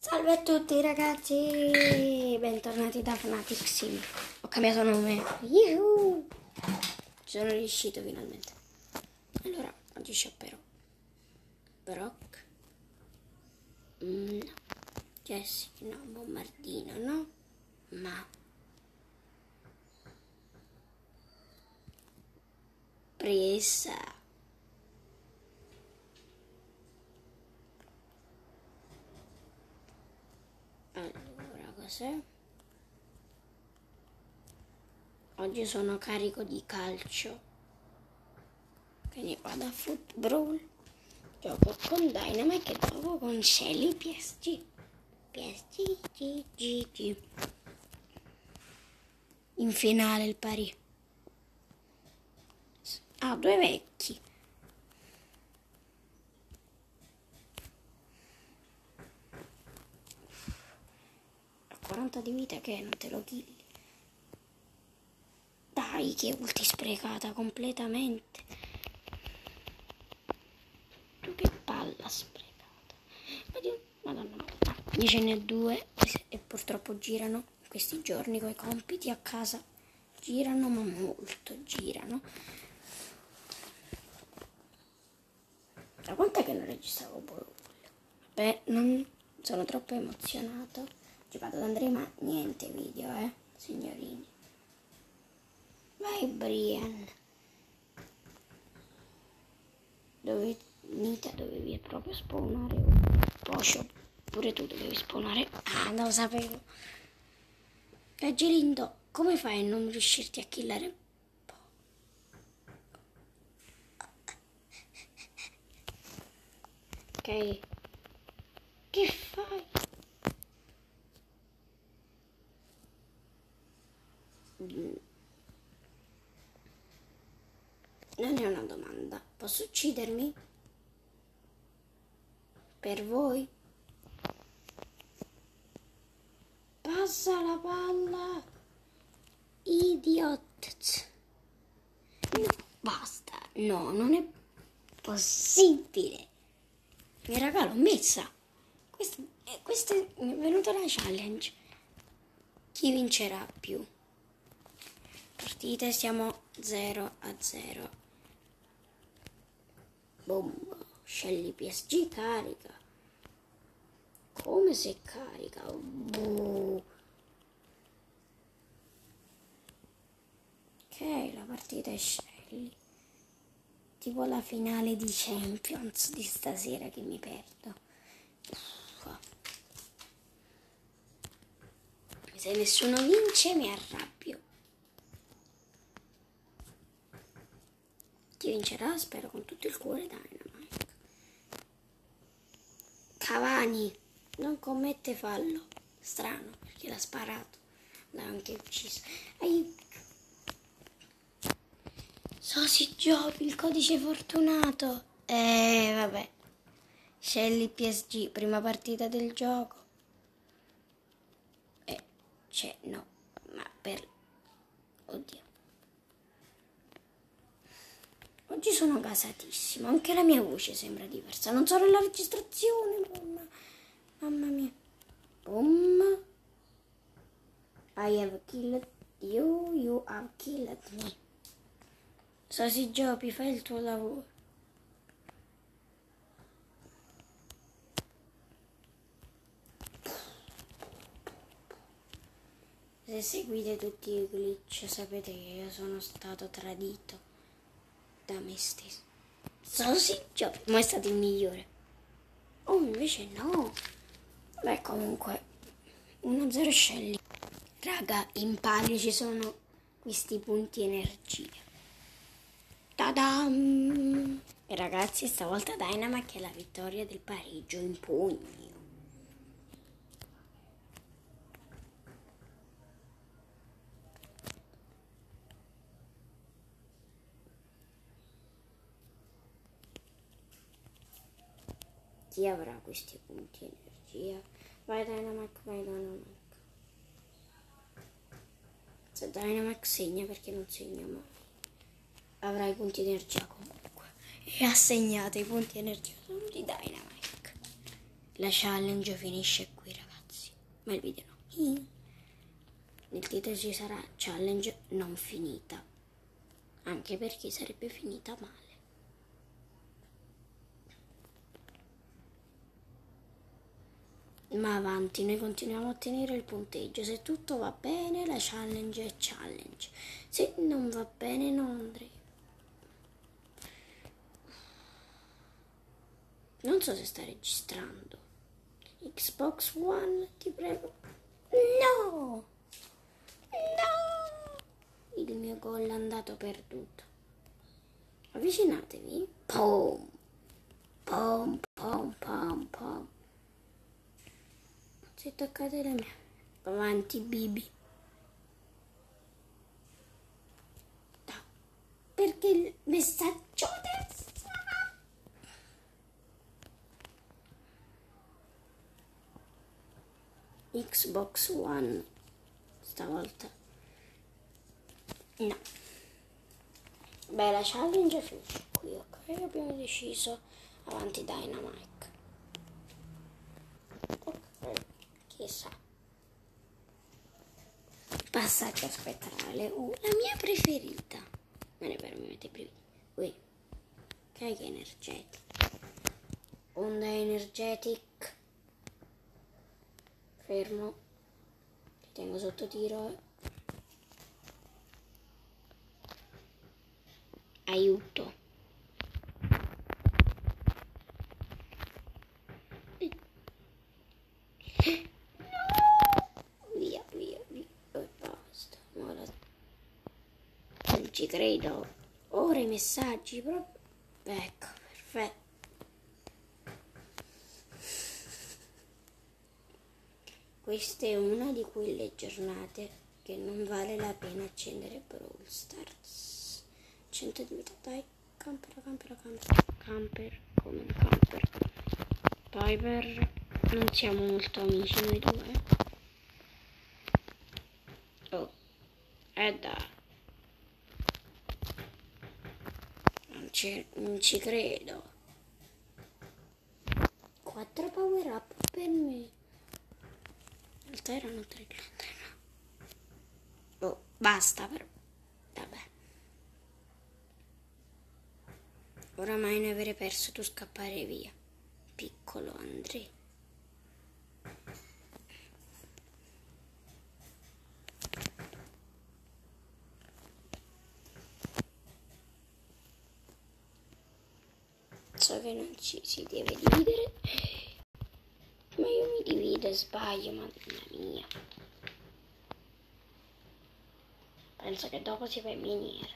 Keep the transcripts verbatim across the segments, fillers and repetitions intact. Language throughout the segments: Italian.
Salve a tutti ragazzi, bentornati da Fnatic Sim. Ho cambiato nome. Yuhu! Ci sono riuscito finalmente. Allora, oggi sciopperò Brock. Mm, no. Jessie, no. Bombardino, no. Ma presa. Allora, cos'è? Oggi sono carico di calcio, quindi vado a football, gioco con Dynamite e gioco con Shelly P S G. P S G, G, G, G. In finale il pari. Ah, due vecchi. A quaranta di vita che non te lo killi. Dai, che ulti sprecata completamente. Tu che palla sprecata. Madonna, madonna. Io ce ne ho due e purtroppo girano questi giorni con i compiti a casa. Girano, ma molto girano. Da quant'è che non registravo Ball? Vabbè, non sono troppo emozionato. Ci vado ad Andrea, ma niente video, eh, signorini. Vai Brian. Dove Nita dovevi proprio spawnare un Pocio. Pure tu dovevi spawnare. Ah, non lo sapevo. Raggelindo, come fai a non riuscirti a killare? Ok. Che fai? Non è una domanda. Posso uccidermi? Per voi? Passa la palla. Idiot. No, basta. No, non è possibile. Mi regalo messa. Questa, questa è venuta una challenge. Chi vincerà più? Partite, siamo zero a zero. Boom. Shelly P S G carica. Come se carica? Boh. Ok, la partita è Shelly. Tipo la finale di Champions di stasera che mi perdo. Se nessuno vince mi arrabbio. Chi vincerà? Spero con tutto il cuore Dynamite. Cavani non commette fallo. Strano, perché l'ha sparato. L'ha anche ucciso. Ai... Sosi Giovi, il codice fortunato. Eh, vabbè. Shelly P S G, prima partita del gioco. Eh, c'è, no, ma per... Oddio. Oggi sono gasatissimo, anche la mia voce sembra diversa. Non sono nella registrazione, mamma, mamma mia. Boom. I have killed you, you have killed me. Sosi Giopi, fai il tuo lavoro. Se seguite tutti i glitch sapete che io sono stato tradito da me stesso. Sosi Giopi, ma è stato il migliore. Oh, invece no. Beh, comunque uno zero Shelly. Raga, in palio ci sono questi punti energia. Ta-dam! E ragazzi, stavolta Dynamite è la vittoria del pareggio in pugno. Chi avrà questi punti energia? Vai Dynamite, vai Dynamite. Se Dynamite segna, perché non segna mai. Avrà i punti energia comunque. E ha segnato i punti energia solo di Dynamite. la challenge finisce qui, ragazzi. Ma il video no. Nel titolo ci sarà challenge non finita. Anche perché sarebbe finita male. Ma avanti, noi continuiamo a ottenere il punteggio. Se tutto va bene, la challenge è challenge. Se non va bene, non andremo. Non so se sta registrando. Xbox One, ti prego. No! No! Il mio gol è andato perduto. Avvicinatevi. Pom! Pom, pom, pom, pom. Se toccate le mie. Avanti, Bibi. No. Perché il messaggio adesso. Xbox One. Stavolta. No. Beh, la challenge finisce qui, ok? Abbiamo deciso. Avanti Dynamite. Ok, chissà. Passaggio spettrale. Uh, la mia preferita. Me ne permette prima. Ui. Carica energetica. Onda energetic. Fermo. Ti tengo sotto tiro. Aiuto. No! Via, via, via. E basta. Ora. Non ci credo. Ora i messaggi proprio. Ecco, perfetto. Questa è una di quelle giornate che non vale la pena accendere Brawl Stars. cento di vita, dai. Camper, camper, camper. Camper, come un camper. Piper. Non siamo molto amici noi due. Oh. Eh dai. Non ci, non ci credo. Quattro power up per me. In realtà erano tre. Oh, basta però. Vabbè. Oramai ne avrei perso, tu scappare via. Piccolo Andrea. So che non ci si deve dividere. Ma io mi divido e sbaglio, madonna mia. Penso che dopo si va in miniera.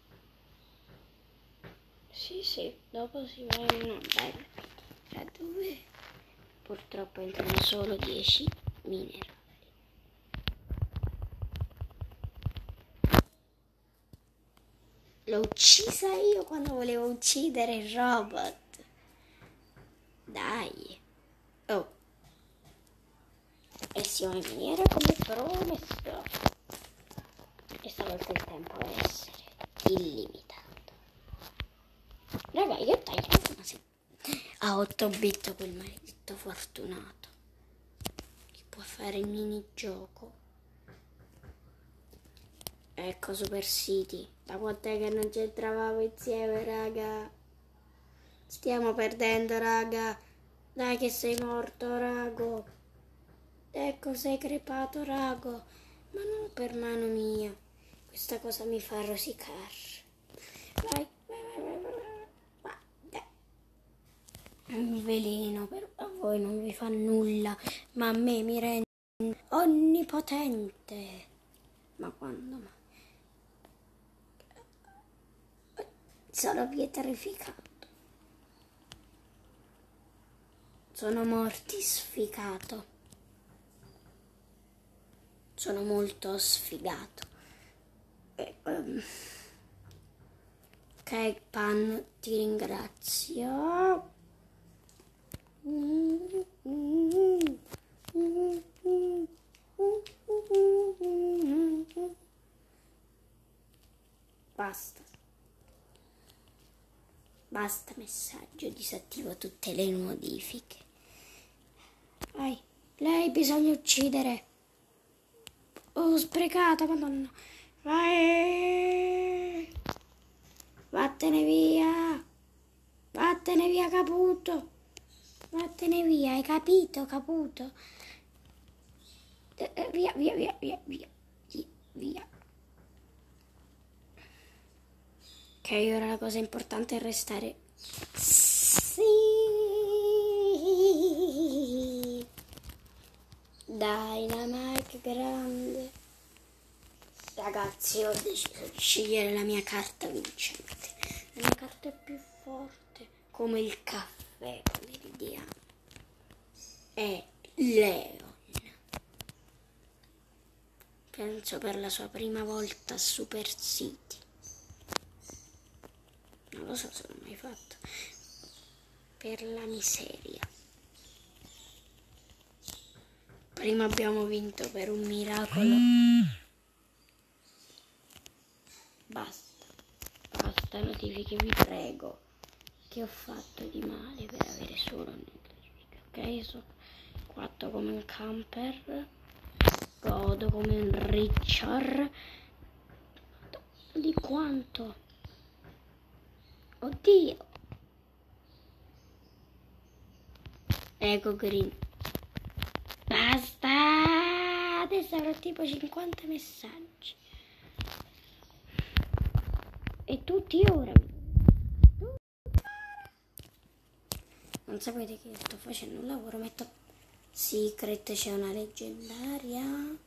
Sì, sì, dopo si va in una bella miniera dove purtroppo entrano solo dieci minerali. L'ho uccisa io quando volevo uccidere il robot. Dai. Oh. E siamo in miniera come promesso. E stavolta il tempo deve essere illimitato. Raga, io taglio una se... a otto bit quel maledetto fortunato. Che può fare il minigioco. Ecco Super City. Da quant'è che non ci entravamo insieme, raga? Stiamo perdendo, raga. Dai che sei morto, rago. Ecco, sei crepato, rago. Ma non per mano mia. Questa cosa mi fa rosicare. Vai, vai, vai, vai, vai. Vai. Un veleno, però a voi non vi fa nulla. Ma a me mi rende onnipotente. Ma quando mai? Sono pietrificato. Sono mortificato. Sono molto sfigato. E, um, ok, Pan, ti ringrazio. Basta. Basta messaggio, disattivo tutte le modifiche. Vai. Lei bisogna uccidere. Oh, sprecata, madonna. Vai. Vattene via. Vattene via, Caputo. Vattene via, hai capito, Caputo? Eh, via, via, via, via, via, via. Ok, ora la cosa importante è restare. Sì. Dynamite grande. Ragazzi, ho deciso di scegliere la mia carta vincente. La mia carta è più forte, come il caffè meridiano. È Leon. Penso per la sua prima volta a Super City. Non lo so se l'ho mai fatto. Per la miseria. Prima abbiamo vinto per un miracolo. Basta. Basta notifiche, vi prego. Che ho fatto di male per avere solo notifiche. Ok, sono quattro come un camper. Godo come un Richard. Di quanto? Oddio. Ego Green. Basta. Adesso avrò tipo cinquanta messaggi. E tutti ora. Non sapete che io sto facendo un lavoro. Metto Secret, c'è una leggendaria.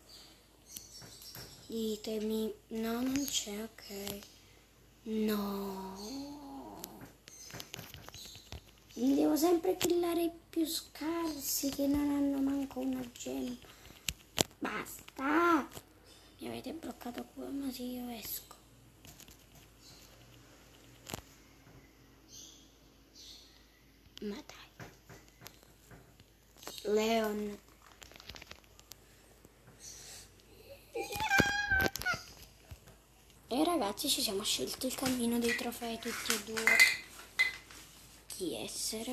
Ditemi. No, non c'è, ok. No. Li devo sempre killare i più scarsi che non hanno manco una gemma. Basta. Mi avete bloccato qua, ma sì, io esco. Ma dai. Leon. E ragazzi, ci siamo scelti il cammino dei trofei tutti e due. Chi essere?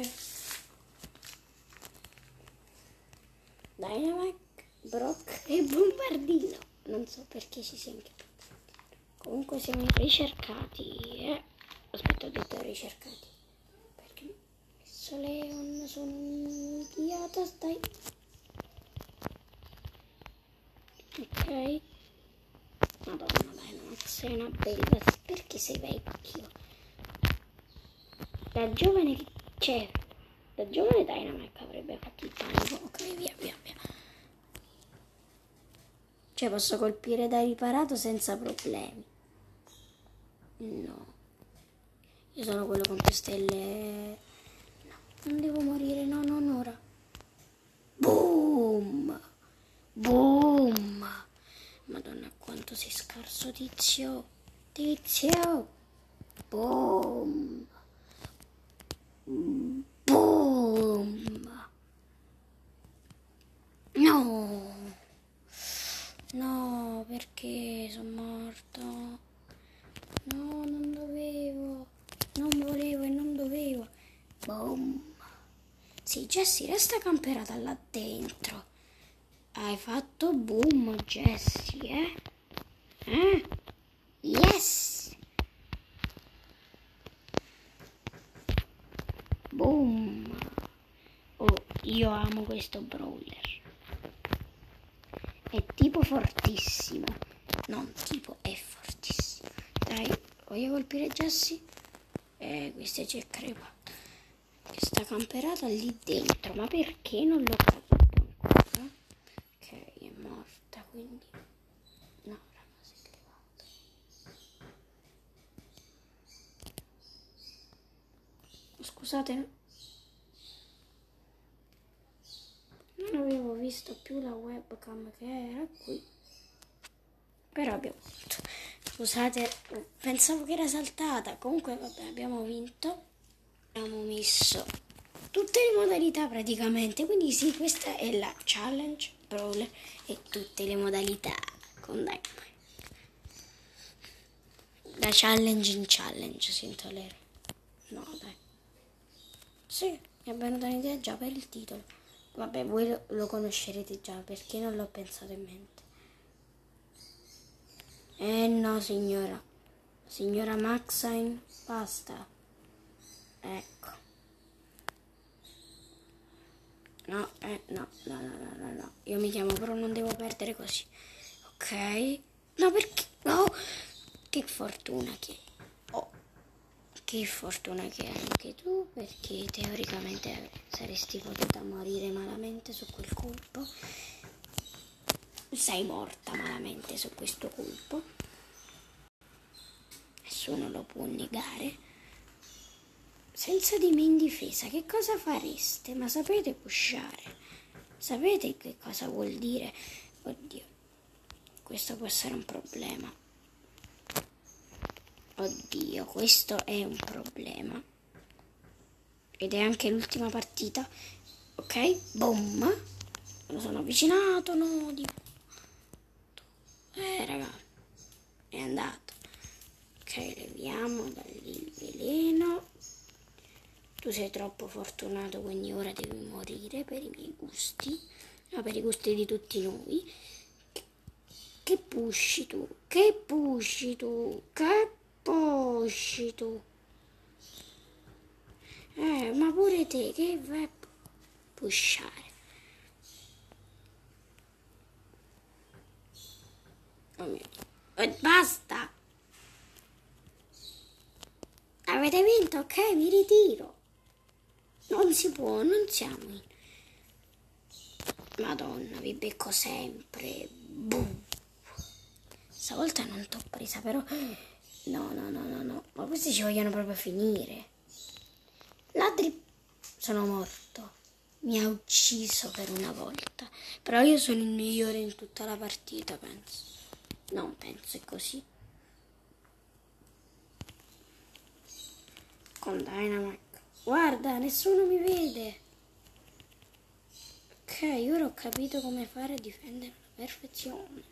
Dynamite, Brock e Bombardino. Non so perché ci sia anche comunque siamo ricercati. Eh? Aspetta, ho detto ricercati. Perché ho messo Leon, sono un idiota, stai. Ok. Madonna, dai, non sei una bella. Perché sei vecchio? Da giovane che c'è. Da giovane Dynamite avrebbe fatto il panico. Ok, via, via, via. Cioè, posso colpire da riparato senza problemi. No. Io sono quello con più stelle. No, non devo morire, no, non ora. Boom! Boom! Madonna, quanto sei scarso, tizio. Tizio! Boom! Boom! No! No, perché sono morto? No, non dovevo. Non volevo e non dovevo. Boom! Sì, Jessie, resta camperata là dentro. Hai fatto boom, Jessie, eh? Eh? Yes! Boom! Oh, io amo questo brawler. È tipo fortissimo. Non tipo, è fortissimo. Dai, voglio colpire Jessie? Eh, questa ci è crepata. Che sta camperata lì dentro. Ma perché non l'ho capito ancora? Ok, è morta, quindi. No, raga, si è crepata. Scusate. Non avevo visto più la webcam che era qui. Però abbiamo vinto. Scusate, pensavo che era saltata. Comunque, vabbè, abbiamo vinto. Abbiamo messo tutte le modalità praticamente. Quindi sì, questa è la challenge, brawler e tutte le modalità con Dynamite. Da challenge in challenge si intolera. No, dai. Sì, mi è venuta un'idea già per il titolo. Vabbè, voi lo, lo conoscerete già perché non l'ho pensato in mente. Eh no, signora. Signora Maxine, basta. Ecco. No, eh, no, no, no, no, no, no. Io mi chiamo, però non devo perdere così. Ok? No, perché? No! Che fortuna che... Oh. Che fortuna che hai anche tu, perché teoricamente saresti potuta morire malamente su quel colpo. Sei morta malamente su questo colpo. Nessuno lo può negare. Senza di me in difesa, che cosa fareste? Ma sapete pushare? Sapete che cosa vuol dire? Oddio, questo può essere un problema. Oddio, questo è un problema. Ed è anche l'ultima partita. Ok, boom. Me lo sono avvicinato, no, di... Eh, raga, è andato. Ok, leviamo da lì il veleno. Tu sei troppo fortunato, quindi ora devi morire per i miei gusti. No, per i gusti di tutti noi. Che pusci tu? Che pusci tu? Che pusci tu? Eh, ma pure te, che vai a pushare? Oh mio Dio. Eh, basta! Avete vinto, ok? Mi ritiro. Non si può, non siamo in... Madonna, vi becco sempre. Boom. Stavolta non t'ho presa, però... No, no, no, no, no. Ma questi ci vogliono proprio finire. Ladri... Sono morto. Mi ha ucciso per una volta. Però io sono il migliore in tutta la partita, penso. Non penso, è così. Con Dynamite. Guarda, nessuno mi vede. Ok, ora ho capito come fare a difendere alla perfezione.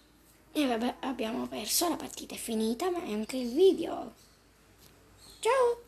E vabbè, abbiamo perso, la partita è finita, ma è anche il video. Ciao!